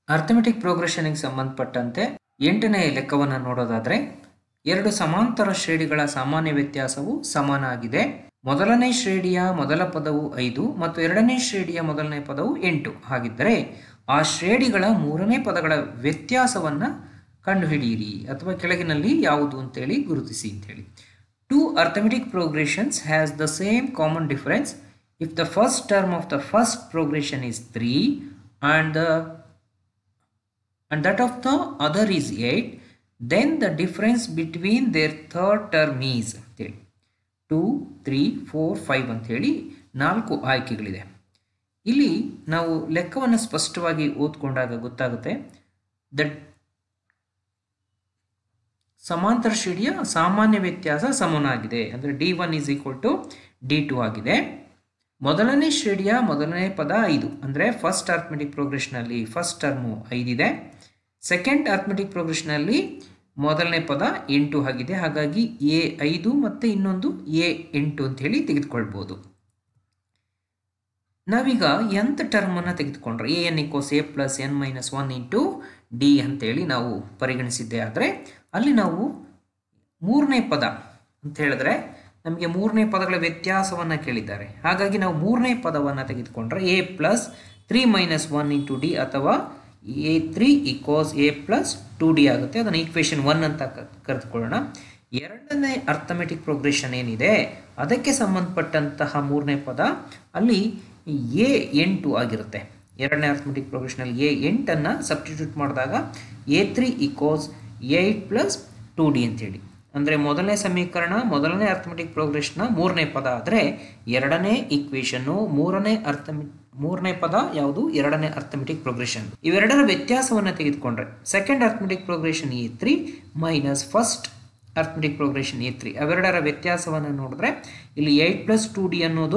Arithmetic ಪ್ರೋಗ್ರೆಷನ್ಗೆ ಸಂಬಂಧಪಟ್ಟಂತೆ 8ನೇ ಲೆಕ್ಕವನ್ನು ನೋಡೋದಾದರೆ ಎರಡು ಸಮಾಂತರ ಶ್ರೇಣಿಗಳ ಸಾಮಾನ್ಯ ವ್ಯತ್ಯಾಸವು ಸಮಾನವಾಗಿದೆ. ಮೊದಲನೇ ಶ್ರೇಣಿಯ ಮೊದಲ ಪದವು 5 ಮತ್ತು ಎರಡನೇ ಶ್ರೇಣಿಯ ಮೊದಲನೇ ಪದವು 8 ಹಾಗಿದ್ದರೆ ಆ ಶ್ರೇಣಿಗಳ ಮೂರನೇ ಪದಗಳ ವ್ಯತ್ಯಾಸವನ್ನು ಕಂಡುಹಿಡಿಯಿರಿ ಅಥವಾ ಕೆಳಗಿನಲ್ಲಿ ಯಾವುದು ಅಂತೇಳಿ ಗುರುತಿಸಿ ಅಂತೇಳಿ. Two arithmetic progressions has the same common difference if the first term of the first progression is 3 and that of the other is 8, then the difference between their third term is 2, 3, 4, 5 ಅಂತ ಹೇಳಿ 4 ಆಯ್ಕೆಗಳಿದೆ. ಇಲ್ಲಿ ನಾವು ಲೆಕ್ಕವನ್ನು ಸ್ಪಷ್ಟವಾಗಿ ಓದ್ಕೊಂಡಾಗ ಗೊತ್ತಾಗುತ್ತೆ. That ಸಮಾಂತರ ಶ್ರೇಣಿಯ ಸಾಮಾನ್ಯ ವ್ಯತ್ಯಾಸ ಸಮನಾಗಿದೆ, ಅಂದರೆ D1 is equal to D2 ಆಗಿದೆ. ಮೊದಲನೇ ಶ್ರೇಣಿಯ ಮೊದಲನೇ ಪದ 5, ಅಂದರೆ ಫಸ್ಟ್ ಅರ್ಥಮೆಟಿಕ್ ಪ್ರೋಗ್ರೆಷನಲ್ಲಿ ಫಸ್ಟ್ ಟರ್ಮು 5 ಇದೆ. ಸೆಕೆಂಡ್ ಅರ್ಥಮೆಟಿಕ್ ಪ್ರೋಗ್ರೆಷನಲ್ಲಿ ಮೊದಲನೇ ಪದ 8 ಆಗಿದೆ. ಹಾಗಾಗಿ A5 ಮತ್ತು ಇನ್ನೊಂದು A8 ಅಂತ ಹೇಳಿ ತೆಗೆದುಕೊಳ್ಬೋದು. ನಾವೀಗ nth ಟರ್ಮನ್ನು ತೆಗೆದುಕೊಂಡ್ರೆ an equals a plus n minus 1 into d ಅಂತೇಳಿ ನಾವು ಪರಿಗಣಿಸಿದ್ದೆ. ಆದರೆ ಅಲ್ಲಿ ನಾವು ಮೂರನೇ ಪದ ಅಂತ ಹೇಳಿದ್ರೆ ನಮಗೆ ಮೂರನೇ ಪದಗಳ ವ್ಯತ್ಯಾಸವನ್ನು ಕೇಳಿದ್ದಾರೆ. ಹಾಗಾಗಿ ನಾವು ಮೂರನೇ ಪದವನ್ನು ತೆಗೆದುಕೊಂಡ್ರೆ a plus 3 minus 1 into d ಅಥವಾ a3 equals a plus 2d ಆಗುತ್ತೆ. ಅದನ್ನು ಈಕ್ವೇಷನ್ 1 ಅಂತ ಕರೆದುಕೊಳ್ಳೋಣ. ಎರಡನೇ ಅರ್ಥಮೆಟಿಕ್ ಪ್ರೋಗ್ರೆಷನ್ ಏನಿದೆ ಅದಕ್ಕೆ ಸಂಬಂಧಪಟ್ಟಂತಹ ಮೂರನೇ ಪದ ಅಲ್ಲಿ A8 ಆಗಿರುತ್ತೆ. ಎರಡನೇ ಅರ್ಥಮೆಟಿಕ್ ಪ್ರೋಗ್ರೆಷನಲ್ಲಿ A8 ಸಬ್ಸ್ಟಿಟ್ಯೂಟ್ ಮಾಡಿದಾಗ A3 equals A8 plus 2d ಅಂತೇಳಿ. ಅಂದರೆ ಮೊದಲನೇ ಸಮೀಕರಣ ಮೊದಲನೇ ಅರ್ಥಮೆಟಿಕ್ ಪ್ರೋಗ್ರೆಷನ್ನ ಮೂರನೇ ಪದ ಆದರೆ ಎರಡನೇ ಈಕ್ವೇಷನ್ನು ಮೂರನೇ ಪದ ಯಾವುದು ಎರಡನೇ ಅರ್ಥಮೆಟಿಕ್ ಪ್ರೋಗ್ರೆಷನ್. ಇವೆರಡರ ವ್ಯತ್ಯಾಸವನ್ನು ತೆಗೆದುಕೊಂಡ್ರೆ second arithmetic progression A3 minus first arithmetic progression A3 ಅವೆರಡರ ವ್ಯತ್ಯಾಸವನ್ನು ನೋಡಿದ್ರೆ ಇಲ್ಲಿ 8 ಪ್ಲಸ್ 2d ಅನ್ನೋದು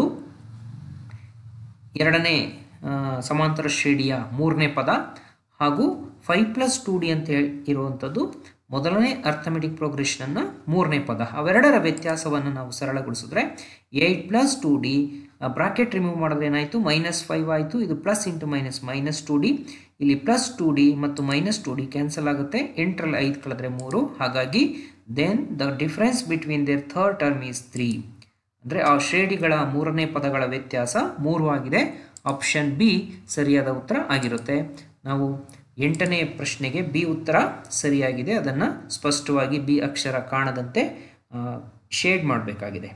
ಎರಡನೇ ಸಮಾಂತರ ಶ್ರೇಣಿಯ ಮೂರನೇ ಪದ ಹಾಗೂ 5 ಪ್ಲಸ್ 2d ಅಂತ ಇರುವಂಥದ್ದು ಮೊದಲನೇ ಅರ್ಥಮೆಟಿಕ್ ಪ್ರೋಗ್ರೆಷನ್ನ ಮೂರನೇ ಪದ. ಅವೆರಡರ ವ್ಯತ್ಯಾಸವನ್ನು ನಾವು ಸರಳಗೊಳಿಸಿದ್ರೆ 8 ಪ್ಲಸ್ 2d ಬ್ರಾಕೆಟ್ ರಿಮೂವ್ ಮಾಡಿದ್ರೆ ಏನಾಯಿತು -5 ಆಯಿತು. ಇದು ಪ್ಲಸ್ ಇಂಟು ಮೈನಸ್ 2d, ಇಲ್ಲಿ ಪ್ಲಸ್ 2d ಮತ್ತು ಮೈನಸ್ 2d ಕ್ಯಾನ್ಸಲ್ ಆಗುತ್ತೆ. 8ರಲ್ಲಿ 5 ಕಳೆದ್ರೆ 3. ಹಾಗಾಗಿ then the difference between their third term is 3. ಅಂದರೆ ಆ ಶ್ರೇಣಿಗಳ ಮೂರನೇ ಪದಗಳ ವ್ಯತ್ಯಾಸ 3 ಆಗಿದೆ. ಆಪ್ಷನ್ ಬಿ ಸರಿಯಾದ ಉತ್ತರ ಆಗಿರುತ್ತೆ. ನಾವು 8ನೇ ಪ್ರಶ್ನೆಗೆ ಬಿ ಉತ್ತರ ಸರಿಯಾಗಿದೆ. ಅದನ್ನು ಸ್ಪಷ್ಟವಾಗಿ ಬಿ ಅಕ್ಷರ ಕಾಣದಂತೆ ಶೇಡ್ ಮಾಡಬೇಕಾಗಿದೆ.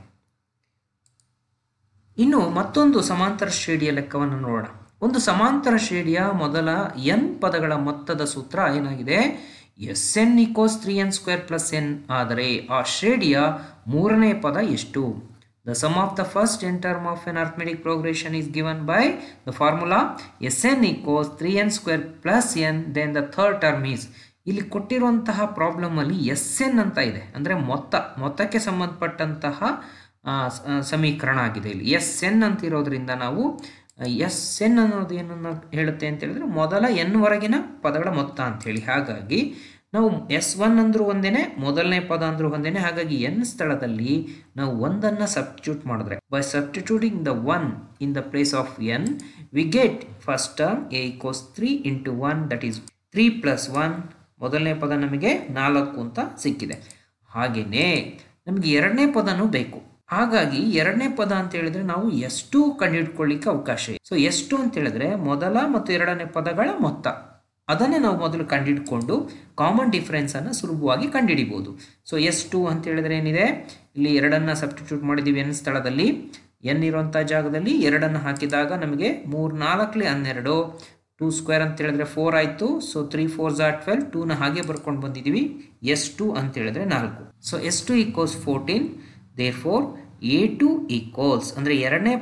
ಇನ್ನು ಮತ್ತೊಂದು ಸಮಾಂತರ ಶ್ರೇಣಿಯ ಲೆಕ್ಕವನ್ನು ನೋಡೋಣ. ಒಂದು ಸಮಾಂತರ ಶ್ರೇಣಿಯ ಮೊದಲ n ಪದಗಳ ಮೊತ್ತದ ಸೂತ್ರ ಏನಾಗಿದೆ? Sn equals 3n² plus n ಆದರೆ ಆ ಶ್ರೇಣಿಯ ಮೂರನೇ ಪದ ಎಷ್ಟು? The sum of the first n term of an arithmetic progression is given by the formula Sn equals 3n² plus n, then the third term is. ಇಲ್ಲಿ ಕೊಟ್ಟಿರುವಂತಹ problem ಅಲ್ಲಿ Sn ಅಂತ ಇದೆ, ಅಂದರೆ ಮೊತ್ತಕ್ಕೆ ಸಂಬಂಧಪಟ್ಟಂತಹ ಸಮೀಕರಣ ಆಗಿದೆ. ಇಲ್ಲಿ Sn ಅಂತ ಇರೋದ್ರಿಂದ ನಾವು Sn ಅನ್ನೋದು ಏನನ್ನು ಹೇಳುತ್ತೆ ಅಂತ ಹೇಳಿದ್ರೆ ಮೊದಲ n ವರೆಗಿನ ಪದಗಳ ಮೊತ್ತ ಅಂತ ಹೇಳಿ. ಹಾಗಾಗಿ ನಾವು S1 ಅಂದ್ರೂ ಒಂದೇನೆ, ಮೊದಲನೇ ಪದ ಅಂದ್ರೂ ಒಂದೇನೆ. ಹಾಗಾಗಿ n ಸ್ಥಳದಲ್ಲಿ ನಾವು 1 ಸಬ್ಸ್ಟಿಟ್ಯೂಟ್ ಮಾಡಿದ್ರೆ by substituting the 1 in the place of n we get first term a equals 3 into 1 that is 3 plus 1. ಮೊದಲನೇ ಪದ ನಮಗೆ 4 ಅಂತ ಸಿಕ್ಕಿದೆ. ಹಾಗೆಯೇ ನಮಗೆ ಎರಡನೇ ಪದನೂ ಬೇಕು. ಹಾಗಾಗಿ ಎರಡನೇ ಪದ ಅಂತ ಹೇಳಿದ್ರೆ ನಾವು ಎಷ್ಟು ಕಂಡುಹಿಡ್ಕೊಳ್ಳಿಕ್ಕೆ ಅವಕಾಶ ಇದೆ. ಸೊ ಎಷ್ಟು ಅಂತ ಹೇಳಿದ್ರೆ ಮೊದಲ ಮತ್ತು ಎರಡನೇ ಪದಗಳ ಮೊತ್ತ, ಅದನ್ನೇ ನಾವು ಮೊದಲು ಕಂಡುಹಿಡ್ಕೊಂಡು ಕಾಮನ್ ಡಿಫರೆನ್ಸ್ ಅನ್ನು ಸುಲಭವಾಗಿ ಕಂಡುಹಿಡಿಬಹುದು. ಸೊ ಎಷ್ಟು ಅಂತ ಹೇಳಿದ್ರೆ ಏನಿದೆ, ಇಲ್ಲಿ 2 ಸಬ್ಸ್ಟಿಟ್ಯೂಟ್ ಮಾಡಿದ್ದೀವಿ n ಸ್ಥಳದಲ್ಲಿ. n ಇರುವಂಥ ಜಾಗದಲ್ಲಿ 2 ಹಾಕಿದಾಗ ನಮಗೆ 3 4 12, 2 ಸ್ಕ್ವೇರ್ ಅಂತ ಹೇಳಿದ್ರೆ 4 ಆಯಿತು. ಸೊ 3 4s are 12, 2ನ ಹಾಗೆ ಬರ್ಕೊಂಡು ಬಂದಿದ್ದೀವಿ. S2 ಅಂತ ಹೇಳಿದ್ರೆ 4. So S2 equals 14. therefore A2 equals ಅಂದರೆ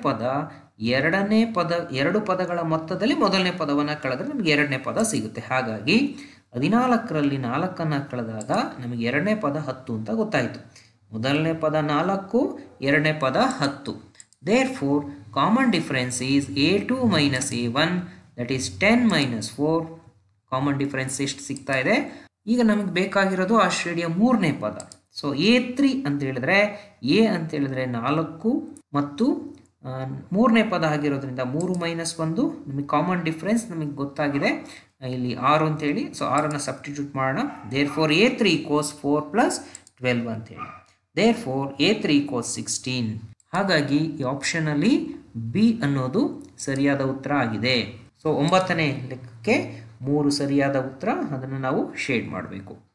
ಎರಡು ಪದಗಳ ಮೊತ್ತದಲ್ಲಿ ಮೊದಲನೇ ಪದವನ್ನು ಕಳೆದ್ರೆ ನಮಗೆ ಎರಡನೇ ಪದ ಸಿಗುತ್ತೆ. ಹಾಗಾಗಿ 14ರಲ್ಲಿ 4 ಕಳೆದಾಗ ನಮಗೆ ಎರಡನೇ ಪದ 10 ಅಂತ ಗೊತ್ತಾಯಿತು. ಮೊದಲನೇ ಪದ 4, ಎರಡನೇ ಪದ 10. therefore common difference is A2 minus A1 that is 10 minus 4. Common difference ಎಷ್ಟು ಸಿಗ್ತಾ ಇದೆ? ಈಗ ನಮಗೆ ಬೇಕಾಗಿರೋದು ಆ ಶ್ರೇಣಿಯ ಮೂರನೇ ಪದ. ಸೊ A3 ಅಂತ ಹೇಳಿದ್ರೆ A ಅಂತ ಹೇಳಿದ್ರೆ 4 ಮತ್ತು ಮೂರನೇ ಪದ ಆಗಿರೋದ್ರಿಂದ 3 - 1 ನಮಗೆ ಕಾಮನ್ ಡಿಫರೆನ್ಸ್ ನಮಗೆ ಗೊತ್ತಾಗಿದೆ. ಇಲ್ಲಿ 6 ಅಂತೇಳಿ, ಸೊ 6ಅನ್ನು ಸಬ್ಸ್ಟಿಟ್ಯೂಟ್ ಮಾಡೋಣ. Therefore A3 equals 4 plus 12 ಅಂತೇಳಿ. Therefore A3 equals 16. ಹಾಗಾಗಿ ಈ ಆಪ್ಷನಲ್ಲಿ ಬಿ ಅನ್ನೋದು ಸರಿಯಾದ ಉತ್ತರ ಆಗಿದೆ. ಸೊ 9ನೇ ಲೆಕ್ಕಕ್ಕೆ 3 ಸರಿಯಾದ ಉತ್ತರ, ಅದನ್ನು ನಾವು ಶೇಡ್ ಮಾಡಬೇಕು.